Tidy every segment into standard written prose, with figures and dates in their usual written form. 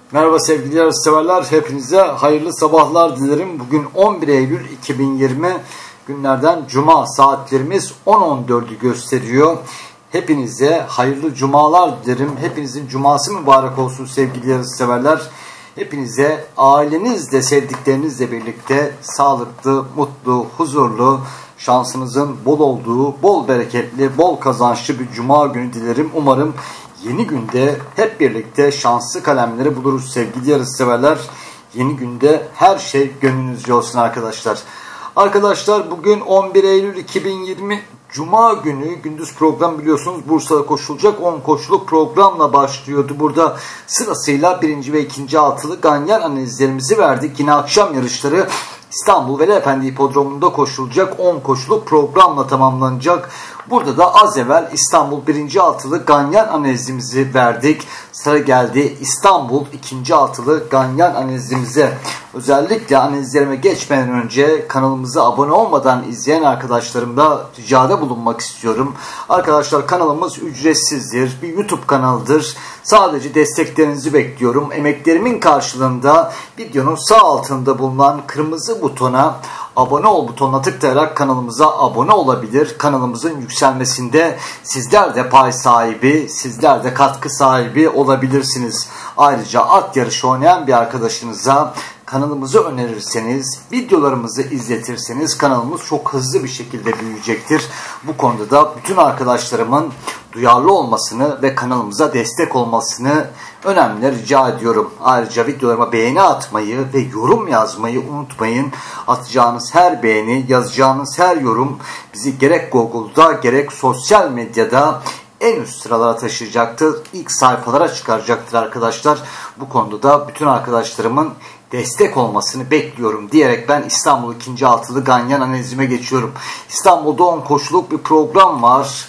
Merhaba sevgili yarışseverler, hepinize hayırlı sabahlar dilerim. Bugün 11 Eylül 2020 günlerden Cuma, saatlerimiz 10.14'ü gösteriyor. Hepinize hayırlı cumalar dilerim. Hepinizin cuması mübarek olsun sevgili yarışseverler. Hepinize ailenizle, sevdiklerinizle birlikte sağlıklı, mutlu, huzurlu, şansınızın bol olduğu, bol bereketli, bol kazançlı bir cuma günü dilerim. Umarım yeni günde hep birlikte şanslı kalemleri buluruz sevgili yarışseverler. Yeni günde her şey gönlünüzce olsun arkadaşlar. Arkadaşlar bugün 11 Eylül 2020 Cuma günü gündüz program biliyorsunuz Bursa'da koşulacak 10 koşuluk programla başlıyordu. Burada sırasıyla 1. ve 2. altılı ganyan analizlerimizi verdik. Yine akşam yarışları İstanbul Veli Efendi Hipodromu'nda koşulacak 10 koşuluk programla tamamlanacak. Burada da az evvel İstanbul 1. altılı ganyan analizimizi verdik. Sıra geldi İstanbul 2. altılı ganyan analizimize. Özellikle analizlerime geçmeden önce kanalımıza abone olmadan izleyen arkadaşlarımda ricada bulunmak istiyorum. Arkadaşlar kanalımız ücretsizdir. Bir YouTube kanalıdır. Sadece desteklerinizi bekliyorum. Emeklerimin karşılığında videonun sağ altında bulunan kırmızı butona abone ol butonuna tıklayarak kanalımıza abone olabilir. Kanalımızın yükselmesinde sizler de pay sahibi, sizler de katkı sahibi olabilirsiniz. Ayrıca at yarışı oynayan bir arkadaşınıza kanalımızı önerirseniz, videolarımızı izletirseniz kanalımız çok hızlı bir şekilde büyüyecektir. Bu konuda da bütün arkadaşlarımın duyarlı olmasını ve kanalımıza destek olmasını önemli rica ediyorum. Ayrıca videolarıma beğeni atmayı ve yorum yazmayı unutmayın. Atacağınız her beğeni, yazacağınız her yorum bizi gerek Google'da gerek sosyal medyada en üst sıralara taşıyacaktır. İlk sayfalara çıkaracaktır arkadaşlar. Bu konuda da bütün arkadaşlarımın destek olmasını bekliyorum diyerek ben İstanbul 2. altılı ganyan analizime geçiyorum. İstanbul'da 10 koşuluk bir program var.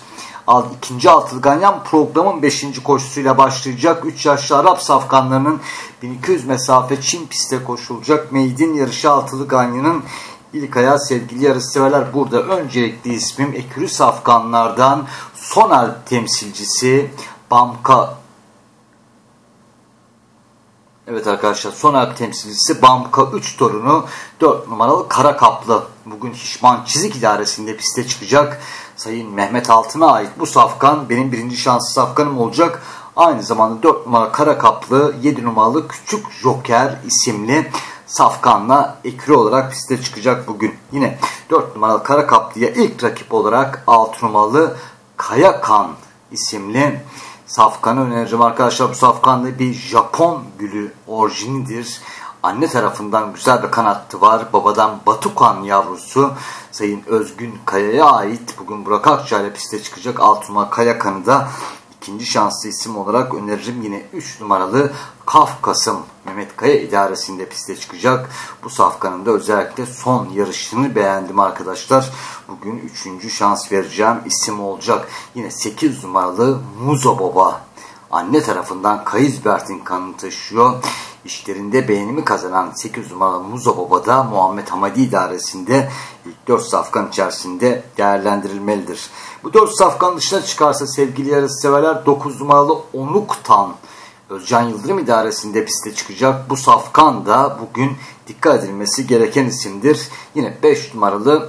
2. altılı ganyan programın 5. koşusuyla başlayacak. 3 yaşlı Arap safkanlarının 1200 mesafe Çin pistte koşulacak. Meydin yarışı altılı ganyanın ilk ayağı sevgili yarışseverler. Burada öncelikli ismim ekürü safkanlardan Sonel temsilcisi Bamka. Evet arkadaşlar, Sonel temsilcisi Bamka 3 torunu 4 numaralı Kara Kaplı. Bugün Hişman Çizik İdaresi'nde piste çıkacak. Sayın Mehmet Altın'a ait bu safkan benim birinci şanslı safkanım olacak. Aynı zamanda 4 numaralı Kara Kaplı, 7 numaralı Küçük Joker isimli safkanla ekürü olarak piste çıkacak bugün. Yine 4 numaralı Kara Kaplı'ya ilk rakip olarak 6 numaralı Kayakan isimli safkanı önereceğim arkadaşlar. Bu safkan bir Japon gülü orijinidir. Anne tarafından güzel bir kanattı var. Babadan Batukan yavrusu Sayın Özgün Kaya'ya ait. Bugün Burak Akça ile piste çıkacak 6 numaralı Kayakan'ı da ikinci şanslı isim olarak öneririm. Yine 3 numaralı Kafkasım Mehmet Kaya idaresinde piste çıkacak. Bu safkanın da özellikle son yarışını beğendim arkadaşlar. Bugün 3. şans vereceğim isim olacak. Yine 8 numaralı Muzo Baba. Anne tarafından Kayızbert'in kanını taşıyor. İşlerinde beğenimi kazanan 8 numaralı Muzo Baba da Muhammed Hamadi idaresinde ilk 4 safkan içerisinde değerlendirilmelidir. Bu 4 safkan dışına çıkarsa sevgili yarışseverler 9 numaralı Onuktan Özcan Yıldırım idaresinde piste çıkacak. Bu safkan da bugün dikkat edilmesi gereken isimdir. Yine 5 numaralı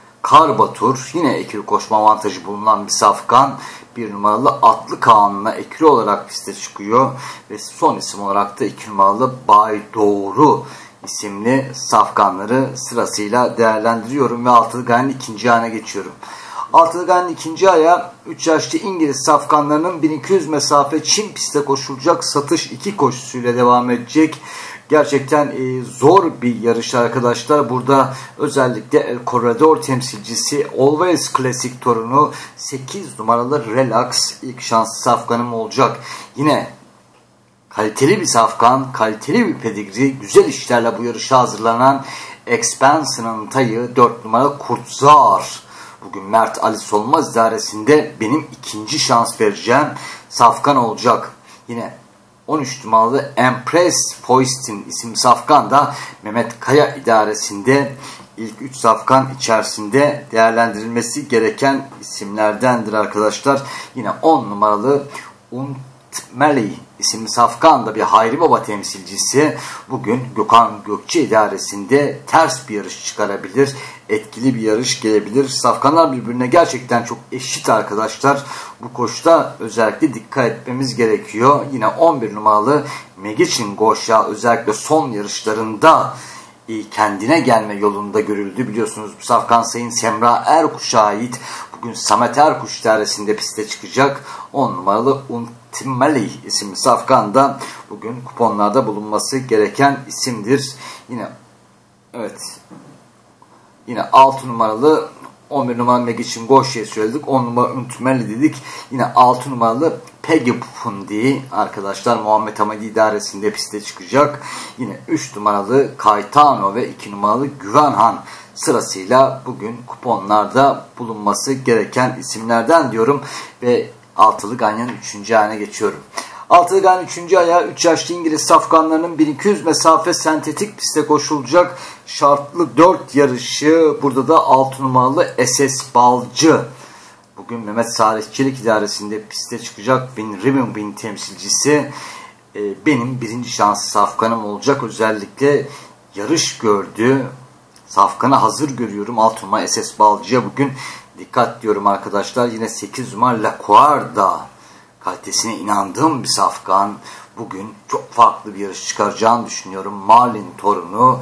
Karbatur yine ekürü koşma avantajı bulunan bir safkan. 1 numaralı Atlı Kaan'la ekürü olarak piste çıkıyor. Ve son isim olarak da 2 numaralı Bay Doğru isimli safkanları sırasıyla değerlendiriyorum ve altılı ganyanın ikinci ayağına geçiyorum. Altılı ganyanın ikinci ayağı 3 yaşlı İngiliz safkanlarının 1200 mesafe Çin pistte koşulacak satış 2 koşusuyla devam edecek. Gerçekten zor bir yarış arkadaşlar. Burada özellikle El Corredor temsilcisi Always Classic torunu 8 numaralı Relax ilk şanslı safkanım olacak. Yine kaliteli bir safkan, kaliteli bir pedigri, güzel işlerle bu yarışa hazırlanan Expansion'ın tayı 4 numaralı Kurtzar. Bugün Mert Ali Solmaz idaresinde benim ikinci şans vereceğim safkan olacak. Yine 13 numaralı Empress Foistin isimli safkan da Mehmet Kaya idaresinde ilk 3 safkan içerisinde değerlendirilmesi gereken isimlerdendir arkadaşlar. Yine 10 numaralı Untmeli isimli safkan bir Hayri Baba temsilcisi bugün Gökhan Gökçe idaresinde ters bir yarış çıkarabilir. Etkili bir yarış gelebilir. Safkanlar birbirine gerçekten çok eşit arkadaşlar. Bu koşuda özellikle dikkat etmemiz gerekiyor. Yine 11 numaralı Megiçin Goşa özellikle son yarışlarında kendine gelme yolunda görüldü. Biliyorsunuz bu safkan Sayın Semra Erkuş'a ait. Bugün Samet Erkuş idaresinde piste çıkacak. 10 numaralı Untmeli isimli safkan da bugün kuponlarda bulunması gereken isimdir. Yine 6 numaralı 11 numaralı Megiçin Goşa'yı söyledik. 10 numaralı Untmeli dedik. Yine 6 numaralı Peggy Fundi arkadaşlar Muhammed Hamadi idaresinde piste çıkacak. Yine 3 numaralı Kaytano ve 2 numaralı Güvenhan sırasıyla bugün kuponlarda bulunması gereken isimlerden diyorum ve altılı ganyanın 3. ayağına geçiyorum. Altılı ganyanın 3. ayağı 3 yaşlı İngiliz safkanlarının 1200 mesafe sentetik piste koşulacak şartlı 4 yarışı. Burada da 6 numaralı SS Balcı bugün Mehmet Salih Çelik idaresinde piste çıkacak. Bin temsilcisi benim birinci şanslı safkanım olacak. Özellikle yarış gördü. Safkanı hazır görüyorum. 6 numara SS Balcı'ya bugün dikkat diyorum arkadaşlar. Yine 8 numara La Guarda kalitesine inandığım bir safkan. Bugün çok farklı bir yarış çıkaracağını düşünüyorum. Marlin torunu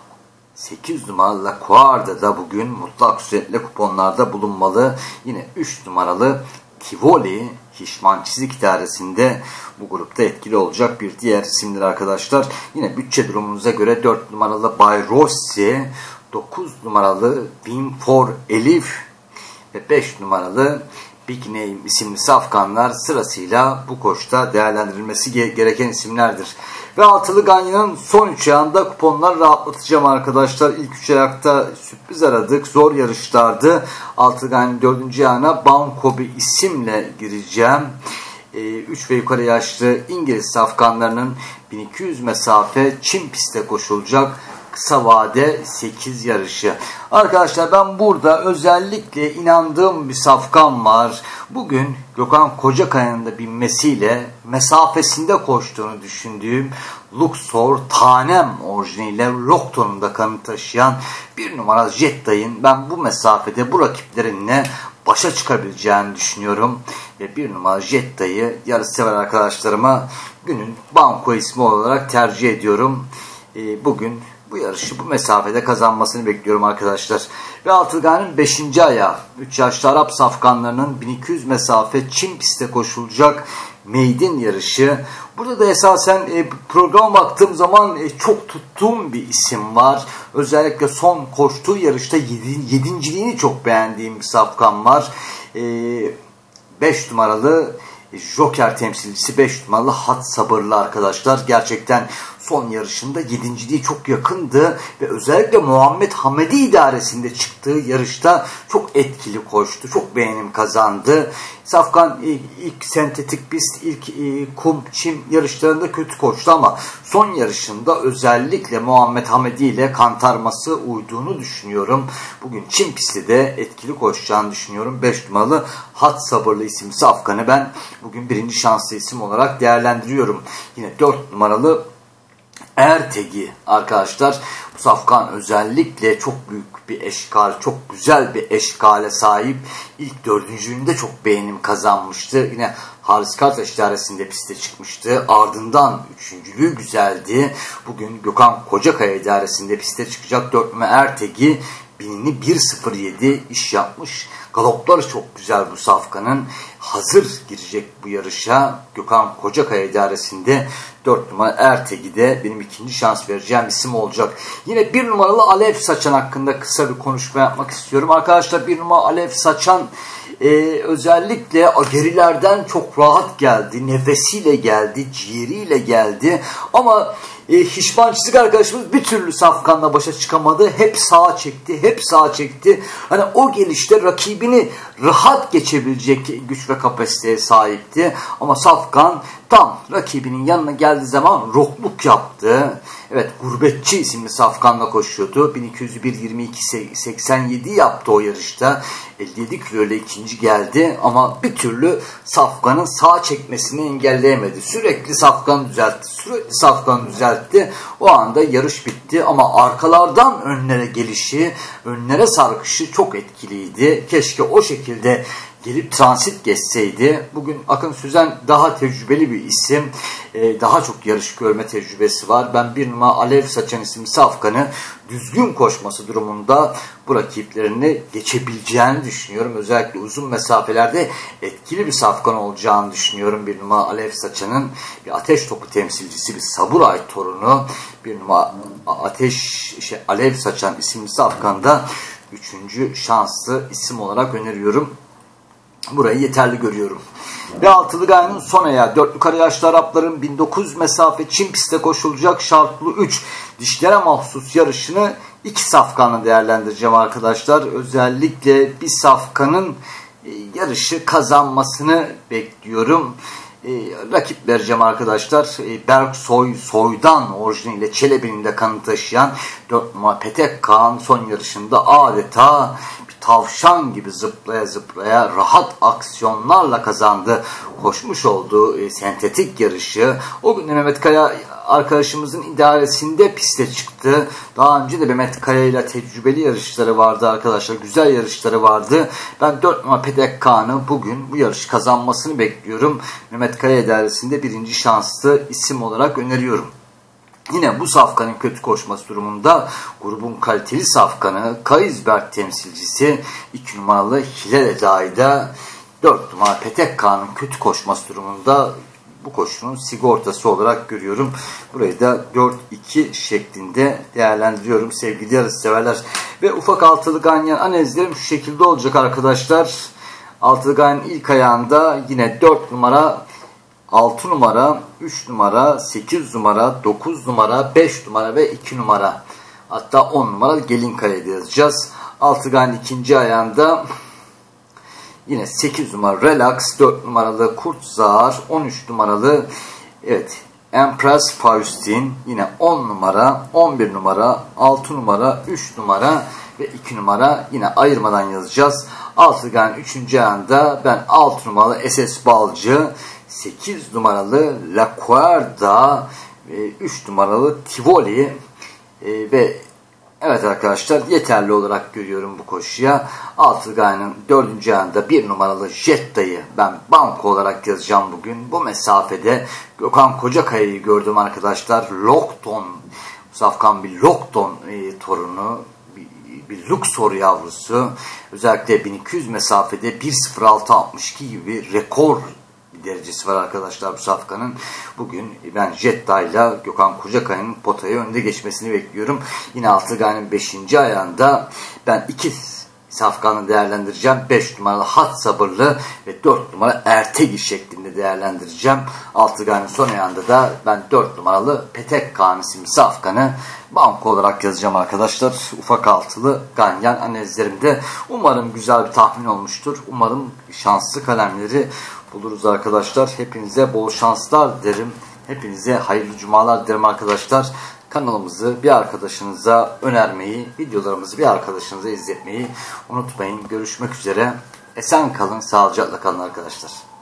8 numaralı La Guarda da bugün mutlak suretle kuponlarda bulunmalı. Yine 3 numaralı Tivoli Hişman Çizik idaresinde bu grupta etkili olacak bir diğer isimdir arkadaşlar. Yine bütçe durumunuza göre 4 numaralı Bay Rossi, 9 numaralı Win for Elif ve 5 numaralı Big Name isimli safkanlar sırasıyla bu koşuda değerlendirilmesi gereken isimlerdir. Ve altılı ganyanın son 3 ayağında kuponları rahatlatacağım arkadaşlar. İlk 3 ayakta sürpriz aradık. Zor yarışlardı. Altılı ganyanın 4. ayağına Bankobi isimle gireceğim. 3 ve yukarı yaşlı İngiliz safkanlarının 1200 mesafe çim pistte koşulacak kısa vade 8 yarışı. Arkadaşlar ben burada özellikle inandığım bir safkan var. Bugün Gökhan Kocakaya'nın da binmesiyle mesafesinde koştuğunu düşündüğüm Luxor Tanem orijiniyle Lokton'un da kanı taşıyan 1 numara Jetta'nın ben bu mesafede bu rakiplerinle başa çıkabileceğini düşünüyorum. Ve 1 numara Jetta'yı yarış sever arkadaşlarıma günün banko ismi olarak tercih ediyorum. Bugün bu yarışı bu mesafede kazanmasını bekliyorum arkadaşlar. Ve altılı ganyanın 5. ayağı 3 yaşlı Arap safkanlarının 1200 mesafe Çin pistte koşulacak maiden yarışı. Burada da esasen programa baktığım zaman çok tuttuğum bir isim var. Özellikle son koştuğu yarışta 7.liğini çok beğendiğim bir safkan var. 5 numaralı Joker temsilcisi 5 numaralı Hat Sabırlı arkadaşlar. Gerçekten son yarışında 7.liği çok yakındı ve özellikle Muhammed Hamadi idaresinde çıktığı yarışta çok etkili koştu. Çok beğenim kazandı. Safkan ilk sentetik pist, ilk kum, çim yarışlarında kötü koştu ama son yarışında özellikle Muhammed Hamadi ile kantarması uyduğunu düşünüyorum. Bugün çim pisti de etkili koşacağını düşünüyorum. 5 numaralı Hat Sabırlı isimli safkanı ben bugün birinci şanslı isim olarak değerlendiriyorum. Yine 4 numaralı Ertegi arkadaşlar. Bu safkan özellikle çok büyük bir eşkal, çok güzel bir eşkale sahip. İlk 4.lüğünde çok beğenim kazanmıştı. Yine Haris Kartaş idaresinde piste çıkmıştı. Ardından 3.lüğü güzeldi. Bugün Gökhan Kocakaya idaresinde piste çıkacak 4 numara Ertegi. Binini 1.07 iş yapmış. Galopları çok güzel bu safkanın. Hazır girecek bu yarışa. Gökhan Kocakaya idaresinde 4 numara Ertegi'de benim ikinci şans vereceğim isim olacak. Yine 1 numaralı Alev Saçan hakkında kısa bir konuşma yapmak istiyorum. Arkadaşlar 1 numara Alev Saçan özellikle gerilerden çok rahat geldi. Nefesiyle geldi, ciğeriyle geldi. Ama Hişman Çizik arkadaşımız bir türlü safkanla başa çıkamadı. Hep sağa çekti, hep sağa çekti. Hani o gelişte rakibini rahat geçebilecek güç ve kapasiteye sahipti. Ama Safkan tam rakibinin yanına geldiği zaman rokluk yaptı. Evet, Gurbetçi isimli Safkan'la koşuyordu. 1201-22-87 yaptı o yarışta. 57 kilo ile ikinci geldi ama bir türlü Safkan'ın sağa çekmesini engelleyemedi. Sürekli Safkan düzeltti. O anda yarış bitti ama arkalardan önlere gelişi, önlere sarkışı çok etkiliydi. Keşke o şekilde gelip transit geçseydi. Bugün Akın Süzen daha tecrübeli bir isim. Daha çok yarış görme tecrübesi var. Ben bir numara Alev Saçan isimli Safkan'ı düzgün koşması durumunda bu rakiplerini geçebileceğini düşünüyorum. Özellikle uzun mesafelerde etkili bir Safkan olacağını düşünüyorum. Bir numara Alev Saçan'ın bir ateş topu temsilcisi, bir Saburay torunu. Bir numara Alev Saçan isimli Safkan'da 3. şanslı isim olarak öneriyorum. Burayı yeterli görüyorum. Ve altılı gayenin son ayağı. Dört yukarı yaşlı Arapların 1900 mesafe Çin pistte koşulacak şartlı 3 dişlere mahsus yarışını 2 safkanla değerlendireceğim arkadaşlar. Özellikle bir safkanın yarışı kazanmasını bekliyorum. Rakip vereceğim arkadaşlar. Soy'dan orijiniyle Çelebi'nin de kanı taşıyan 4 numara Petek Kağan son yarışında adeta bir tavşan gibi zıplaya zıplaya rahat aksiyonlarla kazandı. Koşmuş olduğu sentetik yarışı. O gün Mehmet Kaya arkadaşımızın idaresinde piste çıktı. Daha önce de Mehmet Kaya ile tecrübeli yarışları vardı arkadaşlar. Güzel yarışları vardı. Ben 4 numara Petek Kağan'ı bugün bu yarış kazanmasını bekliyorum. Mehmet Kaya idaresinde 1. şanslı isim olarak öneriyorum. Yine bu safkanın kötü koşması durumunda grubun kaliteli safkanı Kaysberg temsilcisi 2 numaralı Hilal Eda'yı 4 numara Petek Kağan'ın kötü koşması durumunda bu koşunun sigortası olarak görüyorum. Burayı da 4-2 şeklinde değerlendiriyorum sevgili yarış severler. Ve ufak altılı ganyan analizlerim şu şekilde olacak arkadaşlar. Altılı ganyanın ilk ayağında yine 4 numara, 6 numara, 3 numara, 8 numara, 9 numara, 5 numara ve 2 numara. Hatta 10 numara Gelinkaya'da yazacağız. Altılı ganyanın ikinci ayağında yine 8 numara Relax, 4 numaralı Kurtzar, 13 numaralı Empress Faustin, yine 10 numara, 11 numara, 6 numara, 3 numara ve 2 numara yine ayırmadan yazacağız. Altıgan 3. ayağında ben 6 numaralı SS Balcı, 8 numaralı La Cuerda, 3 numaralı Tivoli ve evet arkadaşlar yeterli olarak görüyorum bu koşuya. Altılı gayenin 4. ayağında 1 numaralı Jetta'yı ben banko olarak yazacağım bugün. Bu mesafede Gökhan Kocakaya'yı gördüm arkadaşlar. Lockton, Safkan bir Lockton torunu, bir Luxor yavrusu. Özellikle 1200 mesafede 1.06.62 gibi rekor derecesi var arkadaşlar bu safkanın. Bugün ben Jetta ile Gökhan Kocakaya'nın potaya önde geçmesini bekliyorum. Yine altılı gayenin 5. ayağında ben 2 safkanı değerlendireceğim. 5 numaralı Hat Sabırlı ve 4 numara Ertegi şeklinde değerlendireceğim. Altılı gayenin son ayağında da ben 4 numaralı Petek Kağan isimli safkanı banko olarak yazacağım arkadaşlar. Ufak altılı ganyan analizlerimde. Umarım güzel bir tahmin olmuştur. Umarım şanslı kalemleri buluruz arkadaşlar. Hepinize bol şanslar dilerim. Hepinize hayırlı cumalar dilerim arkadaşlar. Kanalımızı bir arkadaşınıza önermeyi, videolarımızı bir arkadaşınıza izletmeyi unutmayın. Görüşmek üzere. Esen kalın, sağlıcakla kalın arkadaşlar.